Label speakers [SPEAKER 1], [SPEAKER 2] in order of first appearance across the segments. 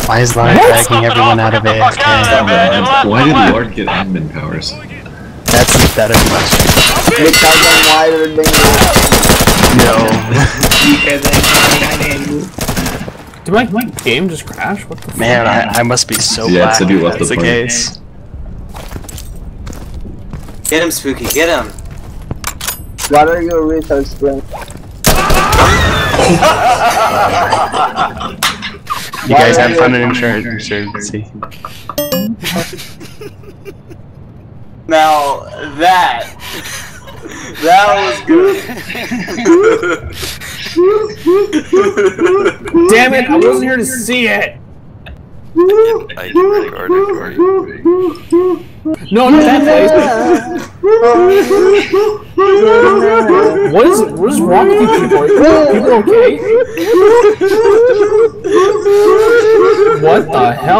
[SPEAKER 1] Why is Lord dragging everyone out of AFK?
[SPEAKER 2] Why did Lord get admin powers?
[SPEAKER 1] That's a better question.
[SPEAKER 3] Because I'm wider than
[SPEAKER 1] No.
[SPEAKER 4] Did my game just crash? What the fuck?
[SPEAKER 1] Man, I must be so
[SPEAKER 2] Yeah,
[SPEAKER 1] black
[SPEAKER 2] so you
[SPEAKER 1] if
[SPEAKER 2] left
[SPEAKER 1] that's
[SPEAKER 2] the
[SPEAKER 1] the
[SPEAKER 2] party.
[SPEAKER 1] case.
[SPEAKER 5] Get him, Spooky, get him.
[SPEAKER 3] What are your retard spring?
[SPEAKER 1] You guys have fun in insurance. See.
[SPEAKER 5] Now, that was good.
[SPEAKER 4] Damn it, I wasn't here to see it!
[SPEAKER 6] I can record it for you.
[SPEAKER 4] No, not that place! What is wrong with you people? Are people okay? What the hell?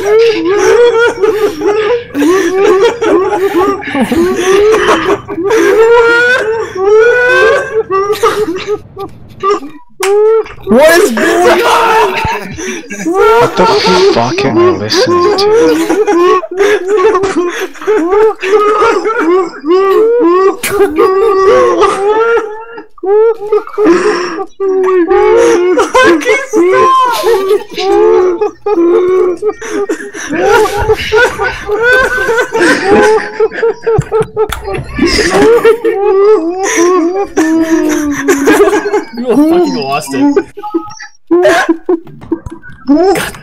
[SPEAKER 4] What is going on?
[SPEAKER 1] What the fuck am I listening to?
[SPEAKER 4] You fucking lost it. God